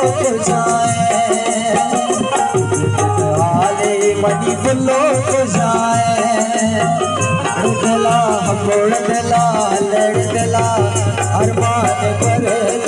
को जाए आले मनी बुलो को जाए उड़दला हम उड़दला लड़दला अरमान कर